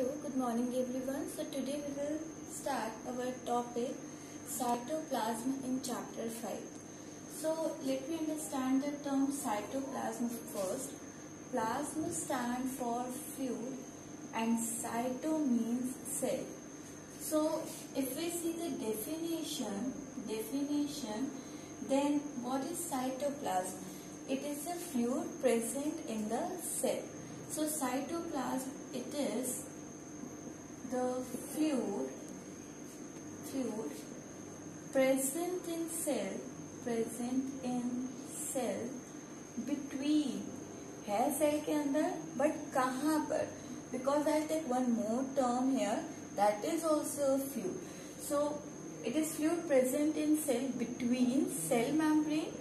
Hello, good morning everyone. So today we will start our topic cytoplasm in chapter 5. So let me understand the term cytoplasm first. Plasma stands for fluid and cyto means cell. So if we see the definition, then what is cytoplasm? It is a fluid present in the cell. So cytoplasm, it is the fluid present in cell between है cell के अंदर but कहाँ पर? Because I'll take one more term here, that is also fluid. So it is fluid present in cell between cell membrane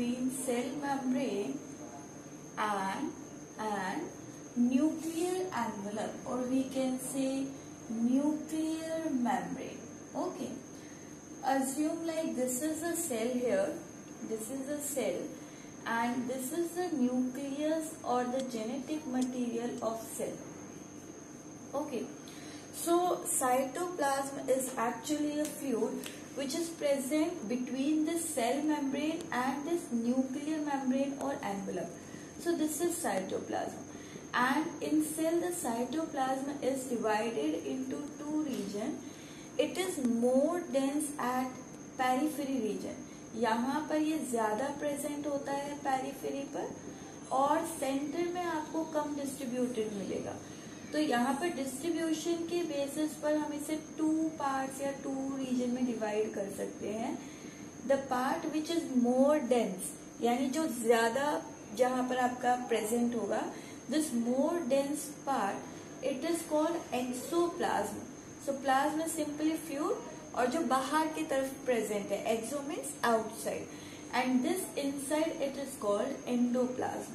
and nuclear envelope, or we can say nuclear membrane. Okay, assume like this is a cell here, this is a cell, and this is the nucleus or the genetic material of cell. Okay, so cytoplasm is actually a fluid which is present between the cell membrane and this nuclear membrane or envelope. So this is cytoplasm. And in cell the cytoplasm is divided into two regions. It is more dense at periphery region. यहाँ पर ये ज्यादा present होता है periphery पर, और centre में आपको कम डिस्ट्रीब्यूटेड मिलेगा. तो यहाँ पर डिस्ट्रीब्यूशन के बेसिस पर हम इसे टू पार्ट्स या टू रीजन में डिवाइड कर सकते हैं. The part which is more dense, यानी जो ज्यादा जहाँ पर आपका प्रेजेंट होगा, this more dense part, it is called exoplasm. So plasma is simply fluid, और जो बाहर की तरफ present है, exo means outside, and this inside it is called endoplasm.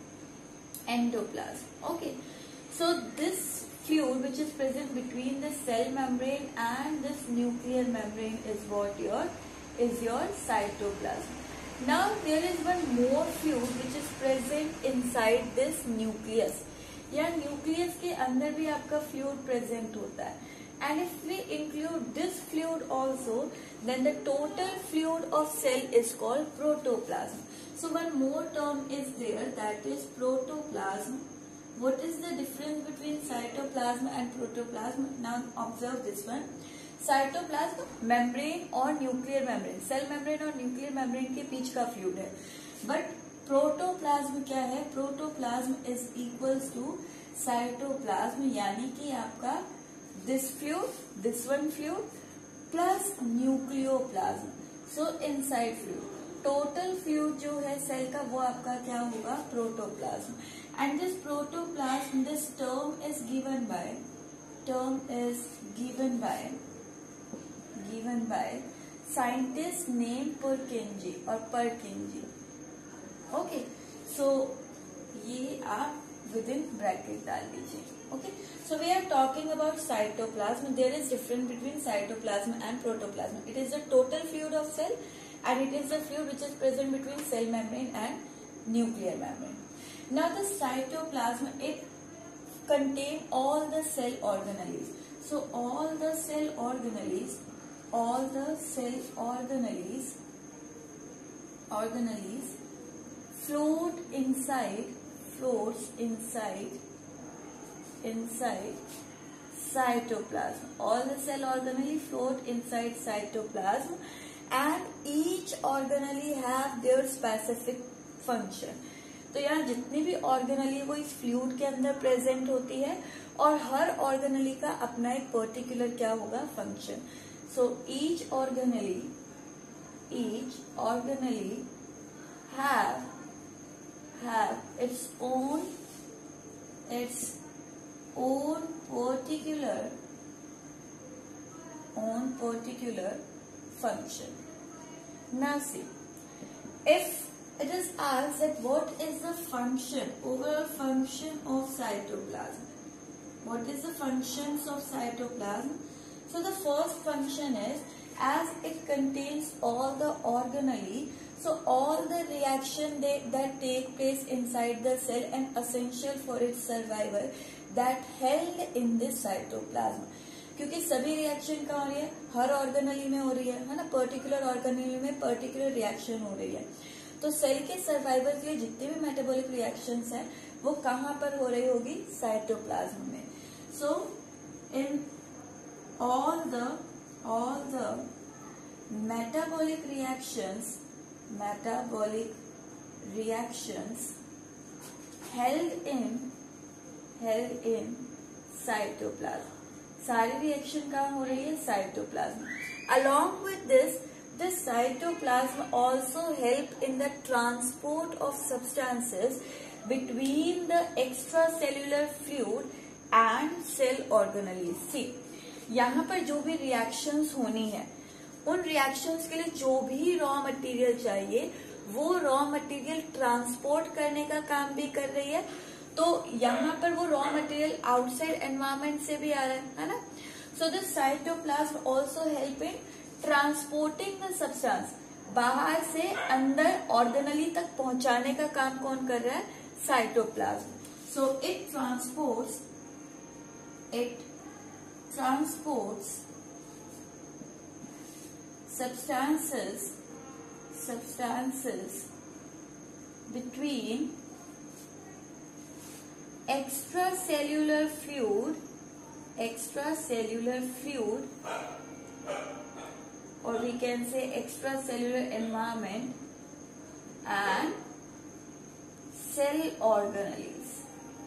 Okay, so this fluid which is present between the cell membrane and this nuclear membrane is what is your cytoplasm. Now there is one more fluid which is present inside this nucleus. या nucleus के अंदर भी आपका fluid present होता है. And if we include this fluid also, then the total fluid of cell is called protoplasm. So one more term is there, that is protoplasm. What is the difference between cytoplasm and protoplasm? Now observe this one. Cytoplasm membrane और nuclear membrane, cell membrane और nuclear membrane के बीच का fluid है. But protoplasm क्या है? Protoplasm is equals to cytoplasm, यानी कि आपका this fluid, this one fluid plus nucleoplasm. So inside fluid, total fluid जो है सेल का वो आपका क्या होगा? Protoplasm. And this protoplasm, this term is given by scientist named Purkinje or Purkinje. Okay, so ये आप within bracket डाल दीजिए. Okay, so we are talking about cytoplasm. There is difference between cytoplasm and protoplasm. It is the total fluid of cell, and it is the fluid which is present between cell membrane and nuclear membrane. Now the cytoplasm, it contain all the cell organelles. So all the cell organelles floats inside cytoplasm. All the cell organelles float inside cytoplasm, and each organelle have their specific function. तो यहाँ जितनी भी organelle वो इस fluid के अंदर present होती है, और हर ऑर्गेनली का अपना एक पर्टिकुलर क्या होगा? Function. So each organelle have its own particular function. Now see, if it is asked that what is the overall function of cytoplasm? What is the functions of cytoplasm? So the first function is, as it contains all the organelle, So all the reaction that take place inside the cell and essential for its survival that held in this cytoplasm. क्योंकि सभी reaction कहाँ हो रही है, हर organelle में हो रही है ना, पर्टिकुलर ऑर्गेनेली में पर्टिकुलर रिएक्शन हो रही है. तो सेल के सर्वाइवल के लिए जितने भी मेटाबॉलिक रिएक्शंस हैं वो कहाँ पर हो रही होगी, साइटोप्लाज्म में. So in all the metabolic reactions held in cytoplasm. सारी रिएक्शन कहाँ हो रही है, cytoplasm. Along with this cytoplasm also help in the transport of substances between the extracellular fluid and cell organelles. See, यहाँ पर जो भी रिएक्शंस होनी है उन रिएक्शंस के लिए जो भी रॉ मटेरियल चाहिए वो रॉ मटेरियल ट्रांसपोर्ट करने का काम भी कर रही है. तो यहाँ पर वो रॉ मटेरियल आउटसाइड एनवायरमेंट से भी आ रहा है ना. So the cytoplasm also help in transporting the substance. बाहर से अंदर ऑर्गेनली तक पहुंचाने का काम कौन कर रहा है, cytoplasm. So it transports substances between extracellular fluid or we can say extracellular environment and cell organelles.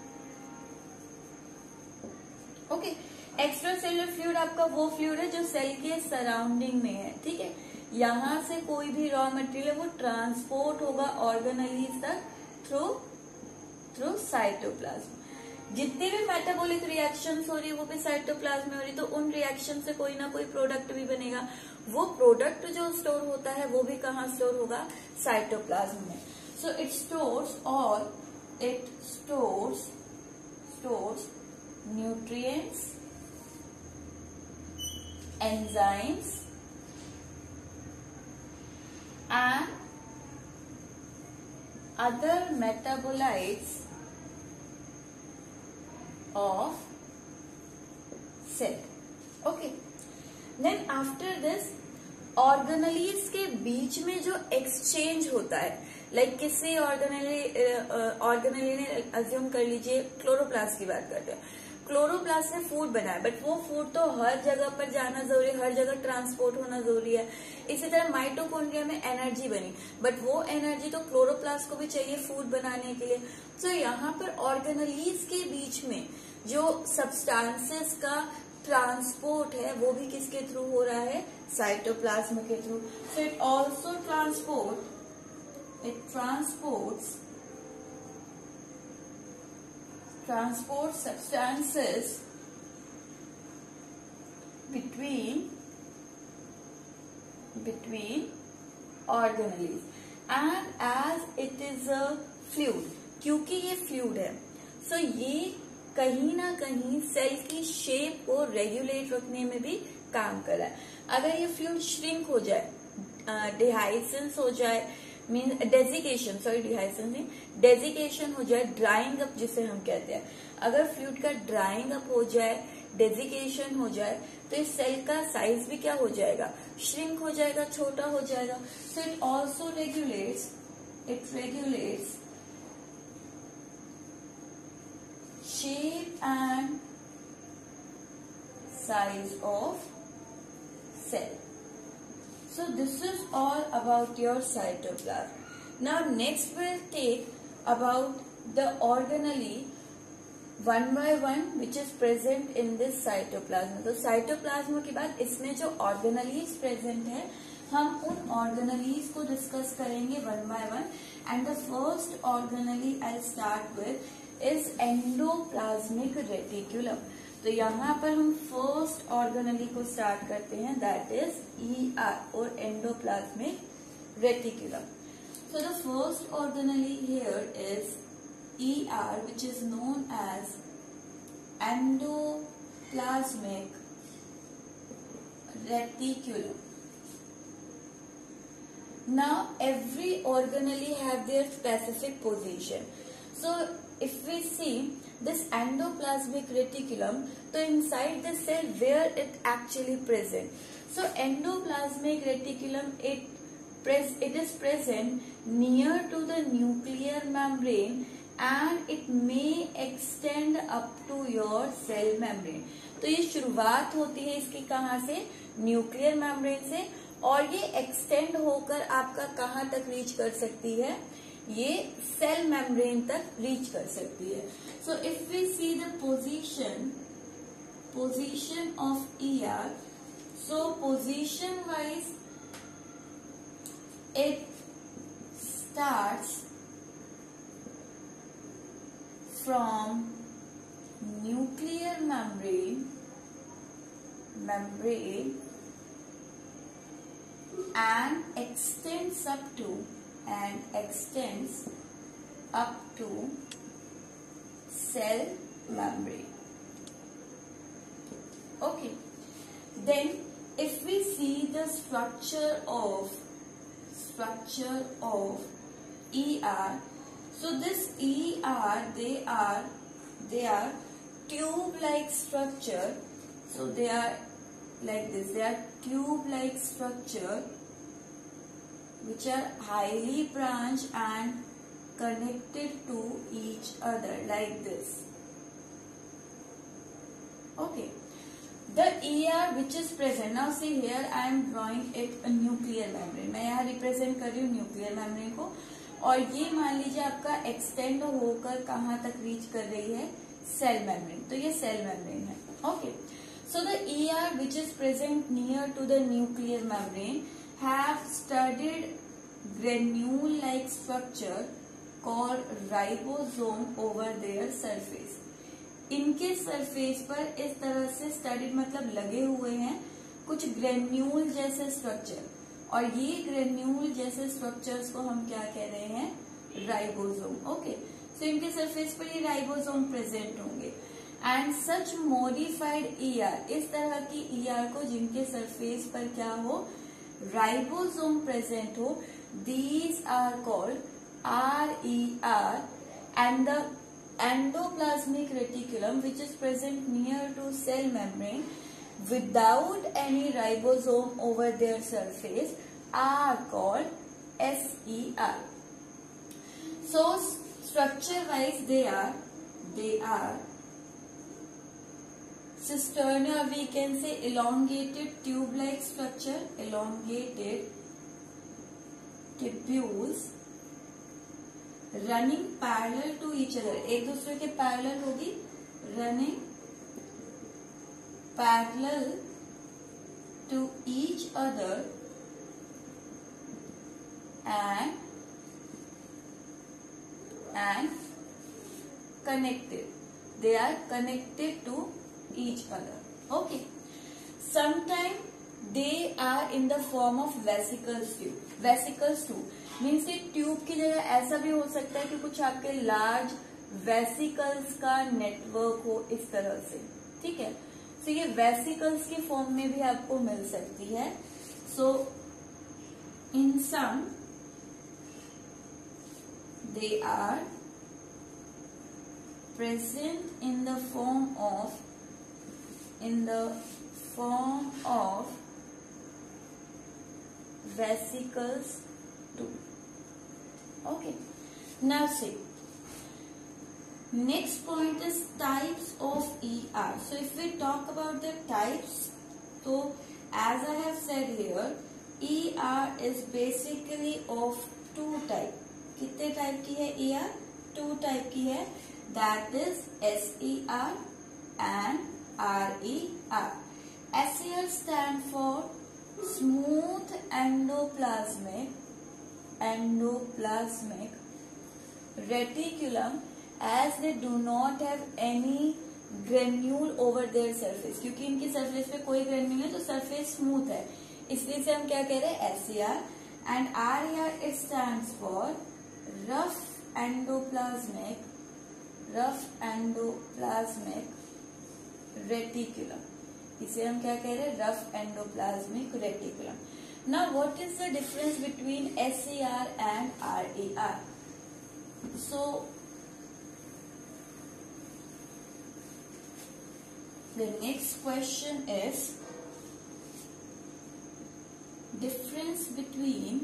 Okay, extracellular fluid आपका वो फ्लूइड है जो सेल के सराउंडिंग में है. ठीक है, यहाँ से कोई भी रॉ मटेरियल है वो ट्रांसपोर्ट होगा ऑर्गेनेलीज तक थ्रू साइटोप्लाज्म. जितनी भी मेटाबॉलिक रिएक्शंस हो रही है वो भी साइटोप्लाज्म में हो रही है. तो उन रिएक्शन से कोई ना कोई प्रोडक्ट भी बनेगा. वो प्रोडक्ट जो स्टोर होता है वो भी कहाँ स्टोर होगा, साइटोप्लाज्म में. So it stores nutrients, enzymes and other metabolites of cell. Okay, then after this organelles के बीच में जो एक्सचेंज होता है, लाइक किसी ऑर्गेनेली ने अज्यूम कर लीजिए क्लोरोप्लास्ट की बात करते हैं. क्लोरोप्लास्ट ने फूड बनाया बट वो फूड तो हर जगह पर जाना जरूरी है, हर जगह ट्रांसपोर्ट होना जरूरी है. इसी तरह माइटोकॉन्ड्रिया में एनर्जी बनी बट वो एनर्जी तो क्लोरोप्लास्ट को भी चाहिए फूड बनाने के लिए. तो यहाँ पर ऑर्गेनेलीज के बीच में जो सब्सटेंसेस का ट्रांसपोर्ट है वो भी किसके थ्रू हो रहा है, साइटोप्लाज्म के through. So it also transport substances between organelles and as it is a fluid. क्योंकि ये फ्लूइड है सो ये कहीं ना कहीं सेल की शेप को रेगुलेट रखने में भी काम कर रहा है. अगर ये फ्लूइड श्रिंक हो जाए, डिहाइसेंस हो जाए, मीन डेजिकेशन हो जाए, ड्राइंग अप जिसे हम कहते हैं, अगर फ्लूइड का ड्राइंग अप हो जाए, डेजिकेशन हो जाए तो इस सेल का साइज भी क्या हो जाएगा, श्रिंक हो जाएगा, छोटा हो जाएगा. So it also regulates shape and size of cell. So this is all about your cytoplasm. Now next we'll take about the organelle one by one which is present in this cytoplasm. तो cytoplasm के बाद इसमें जो organelles present है हम उन organelles को discuss करेंगे one by one. And the first organelle I'll start with is endoplasmic reticulum. तो यहाँ पर हम फर्स्ट ऑर्गेनेली को स्टार्ट करते हैं, दैट इज ER और endoplasmic reticulum. So the first organelle here is ER which is known as endoplasmic reticulum. Now every organelle have their specific position. So if we see this endoplasmic reticulum, so inside the cell where it actually present. So endoplasmic reticulum, it is present near to the nuclear membrane and it may extend up to your cell membrane. तो ये शुरुआत होती है इसकी कहाँ से? Nuclear membrane से, और ये एक्सटेंड होकर आपका कहाँ तक रीच कर सकती है? ये सेल मेम्ब्रेन तक रीच कर सकती है. So if we see the position of ER, so position wise it starts from nuclear membrane and extends up to cell membrane. Okay, then if we see the structure of ER, so this ER, they are tube-like structure. So they are like this. They are tube-like structure which are highly branched and connected to each other like this. Okay. The ER which is present, now see here I am drawing it a nuclear membrane. मैं यहाँ represent कर रही हूँ nuclear membrane को, और ये मान लीजिए आपका extend होकर कहाँ तक reach कर रही है? Cell membrane. तो ये cell membrane है. Okay. So the ER which is present near to the nuclear membrane have studied granule-like structure called ribosome over their surface. इनके सरफेस पर इस तरह से स्टडीड मतलब लगे हुए हैं कुछ ग्रेन्यूल जैसे स्ट्रक्चर, और ये ग्रेन्यूल जैसे स्ट्रक्चर्स को हम क्या कह रहे हैं? राइबोसोम. ओके, सो इनके सरफेस पर ये राइबोसोम प्रेजेंट होंगे. एंड सच मॉडिफाइड ER, इस तरह की ER को जिनके सरफेस पर क्या हो? राइबोसोम प्रेजेंट हो, these are called RER. And the endoplasmic reticulum which is present near to cell membrane without any ribosome over their surface are called SER. So structure wise they are cisterna, we can say elongated tube like structure, elongated tubules running parallel to each other, एक दूसरे के पैरेलल होगी, running parallel to each other and connected. They are connected to each other. Okay. Sometimes they are in the form of vesicles too. Vesicles too means ये tube की जगह ऐसा भी हो सकता है कि कुछ आपके लार्ज वेसिकल्स का नेटवर्क हो इस तरह से. ठीक है, सो ये वेसिकल्स की फॉर्म में भी आपको मिल सकती है. So in some they are present in the form of vesicles too. Okay, now see, next point is types of ER. So if we talk about the types, so as I have said here, ER is basically of two type. कितने type की है ER? two type की है, that is SER and RER. SER stand for smooth endoplasmic reticulum, as they do not have any granule over their surface. क्योंकि इनकी surface पे कोई granule है तो सरफेस स्मूथ है, इसलिए से हम क्या कह रहे हैं? SER. And RER it stands for rough endoplasmic reticulum. इसे हम क्या कह रहे हैं? Rough endoplasmic reticulum. Now, what is the difference between SAR and RAR? So, the next question is difference between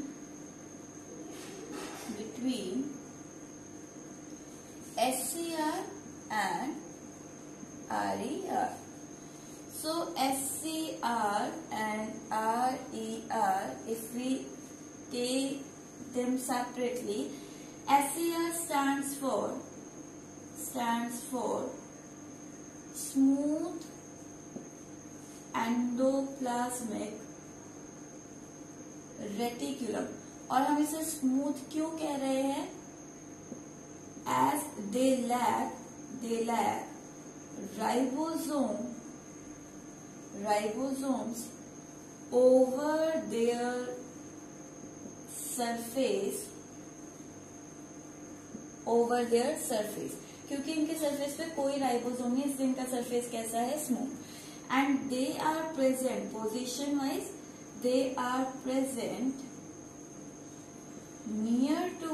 SCR and RER. So SCR and RER, if we take them separately, SCR stands for smooth endoplasmic reticulum. और हम इसे smooth क्यों कह रहे हैं? As they lack ribosomes over their surface, क्योंकि इनके surface पे कोई राइबोसोम नहीं, इसलिए इनका सरफेस कैसा है? Smooth. And they are present position wise, they are present near to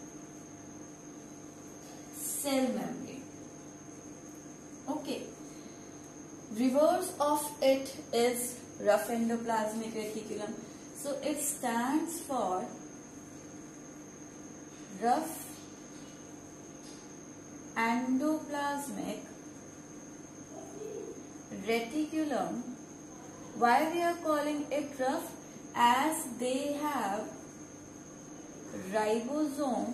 cell membrane. Okay. Reverse of it is rough endoplasmic reticulum. So it stands for rough endoplasmic reticulum. Why we are calling it rough? As they have ribosome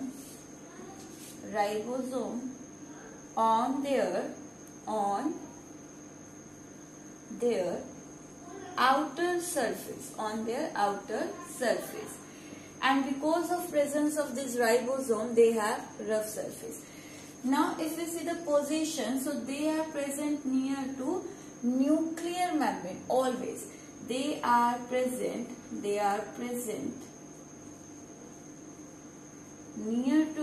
on their outer surface, and because of presence of this ribosome, they have rough surface. Now, if we see the position, so they are present near to nuclear membrane. Always they are present near to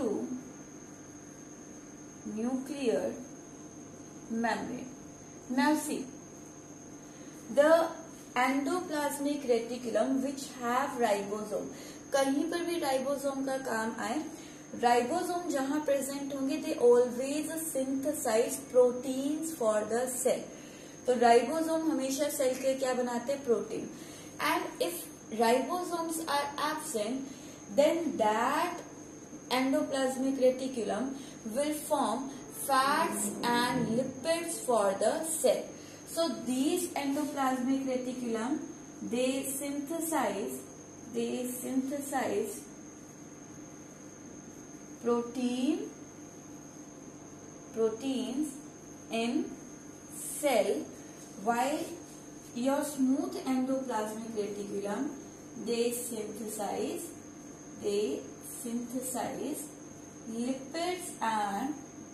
nuclear membrane. Now see, the endoplasmic reticulum which have ribosome, कहीं पर भी ribosome का काम आए, ribosome जहां present होंगे, they always synthesize proteins for the cell. तो ribosome हमेशा सेल के क्या बनाते हैं? Protein. And if ribosomes are absent, then that endoplasmic reticulum will form fats and lipids for the cell. So these endoplasmic reticulum, they synthesize proteins in cell, while your smooth endoplasmic reticulum, they synthesize lipids and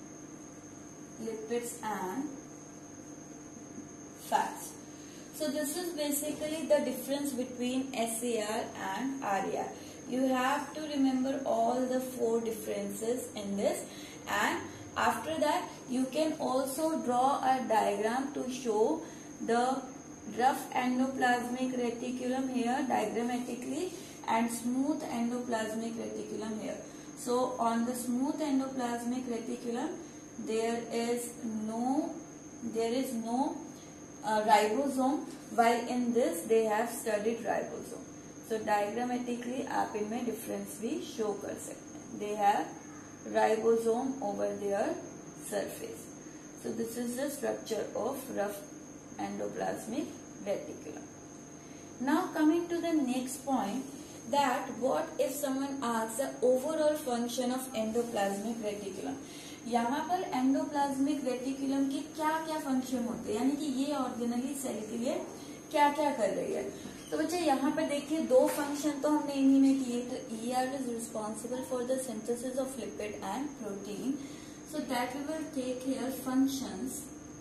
fats. So this is basically the difference between SAR and RAR. You have to remember all the 4 differences in this, and after that you can also draw a diagram to show the rough endoplasmic reticulum here diagrammatically and smooth endoplasmic reticulum here. So on the smooth endoplasmic reticulum there is no ribosome, while in this they have studied ribosome. So diagrammatically आप इनमें difference भी show कर सकते हैं. They have ribosome over their surface. So this is the structure of rough endoplasmic reticulum. Now coming to the next point, that what if someone asks the overall function of endoplasmic reticulum. यहाँ पर endoplasmic reticulum की क्या क्या function होते हैं, यानी कि ये ऑर्गेनली सेल के लिए क्या क्या कर रही है. तो बच्चे यहाँ पर देखिए 2 फंक्शन तो हमने इन्हीं में किए. तो ER is responsible for the synthesis of lipid and protein. So that we will take here functions.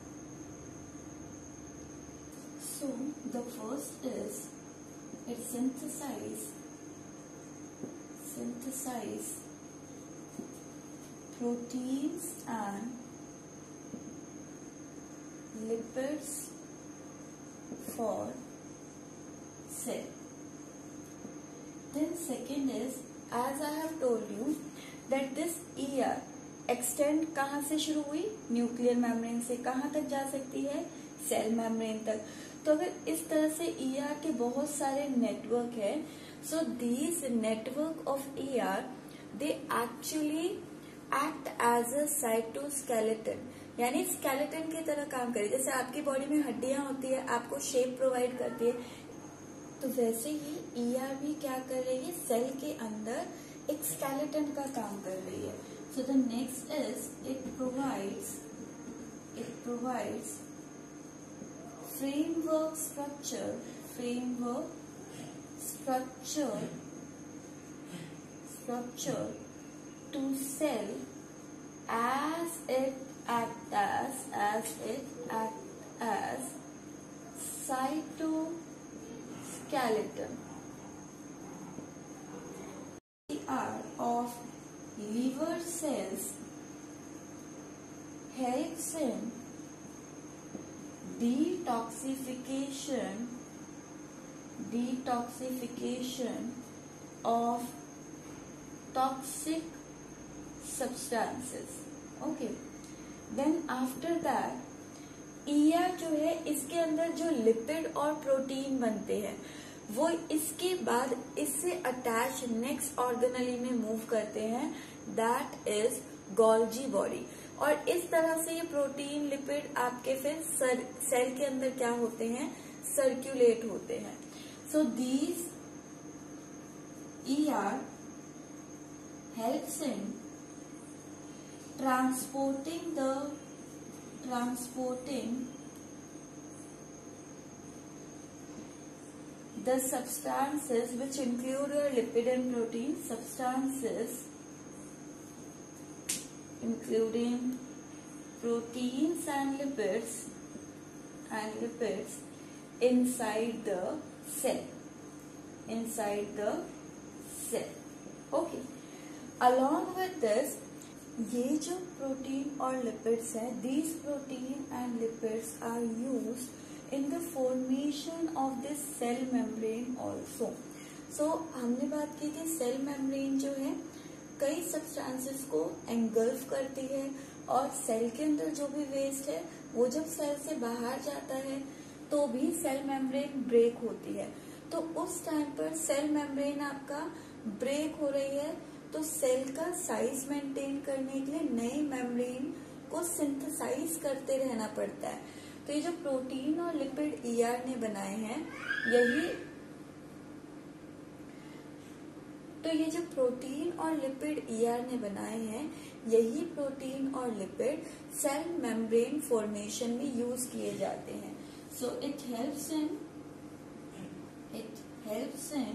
So the first is it synthesize proteins and lipids for cell. Then second is, as I have told you that this ER extend कहाँ से शुरू हुई? Nuclear membrane से. कहाँ तक जा सकती है? सेल मेम्ब्रेन तक. तो अगर इस तरह से ER के बहुत सारे नेटवर्क है, so these network of ER they actually act as a cytoskeleton, यानी स्केलेटन की तरह काम करे. जैसे आपकी बॉडी में हड्डियां होती है, आपको शेप प्रोवाइड करती है, तो वैसे ही ER भी क्या कर रही है? सेल के अंदर एक स्केलेटन का काम कर रही है. So the next is it provides framework structure to cell as it act as cytoskeleton. Of liver cells helps in detoxification of toxic substances. Okay. Then after that, ER जो है इसके अंदर जो लिपिड और प्रोटीन बनते हैं वो इसके बाद इससे अटैच नेक्स्ट ऑर्गेनली में मूव करते हैं, दैट इज गोल्जी बॉडी. और इस तरह से ये प्रोटीन लिपिड आपके फिर सेल के अंदर क्या होते हैं? सर्कुलेट होते हैं. So these ER helps in transporting the substances which include your lipid and protein substances, including proteins and lipids inside the cell. Okay. Along with this, ये जो प्रोटीन और लिपिड्स है, these protein and lipids are used in the formation of this cell membrane also. So हमने बात की थी cell membrane जो है कई सब्सटेंसेस को एंगल्फ करती है, और सेल के अंदर जो भी वेस्ट है वो जब सेल से बाहर जाता है तो भी सेल मेम्ब्रेन ब्रेक होती है. तो उस टाइम पर सेल मेम्ब्रेन आपका ब्रेक हो रही है, तो सेल का साइज मेंटेन करने के लिए नए मेम्ब्रेन को सिंथेसाइज करते रहना पड़ता है. तो ये जो प्रोटीन और लिपिड ER ने बनाए हैं, यही प्रोटीन और लिपिड सेल मेम्ब्रेन फॉर्मेशन में यूज किए जाते हैं. So it helps in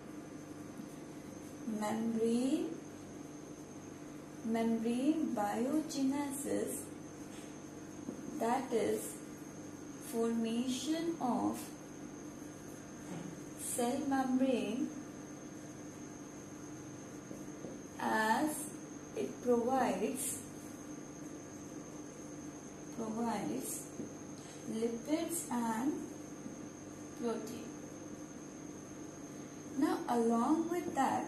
membrane biogenesis, that is formation of cell membrane, as it provides lipids and protein. Now along with that,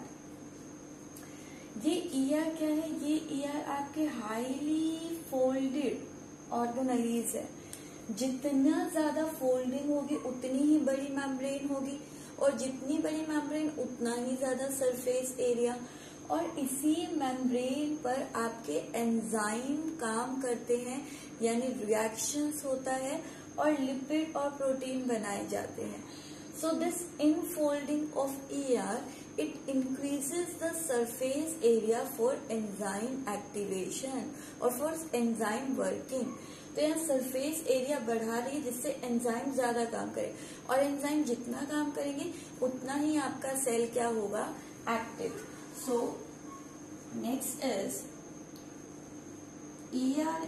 ये ER क्या है? ये ER आपके हाईली फोल्डेड ऑर्गेनलीज है. जितना ज्यादा फोल्डिंग होगी उतनी ही बड़ी मेम्ब्रेन होगी, और जितनी बड़ी मेम्ब्रेन उतना ही ज्यादा सरफेस एरिया. और इसी मेम्ब्रेन पर आपके एंजाइम काम करते हैं, यानी रिएक्शंस होता है और लिपिड और प्रोटीन बनाए जाते हैं. So this infolding of ER, it increases the surface area for enzyme activation और for enzyme working. तो यहाँ सरफेस एरिया बढ़ा रही है जिससे एंजाइम ज्यादा काम करे, और एंजाइम जितना काम करेंगे उतना ही आपका सेल क्या होगा? Active. So next is ER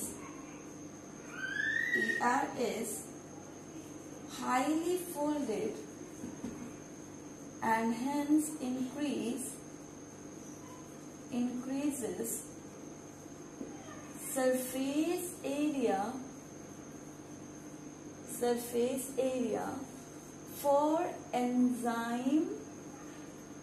is highly folded and hence increases surface area for enzyme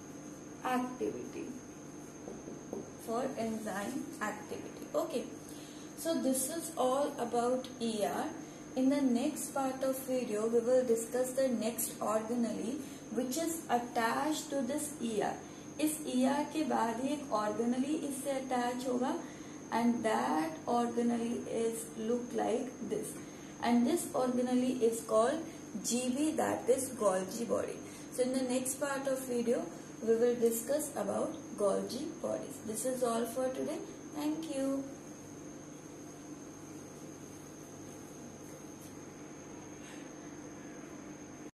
activity. For enzyme activity. Okay. So this is all about ER. In the next part of video, we will discuss the next organelle which is attached to this ER. इस ER के बाद ही एक organelle इससे attach होगा, and that organelle is look like this. And this organelle is called GB, that is Golgi body. So in the next part of video, we will discuss about Golgi bodies. This is all for today. Thank you.